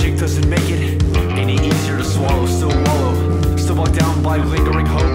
logic doesn't make it any easier to swallow. Still wallow, still bogged down by lingering hope.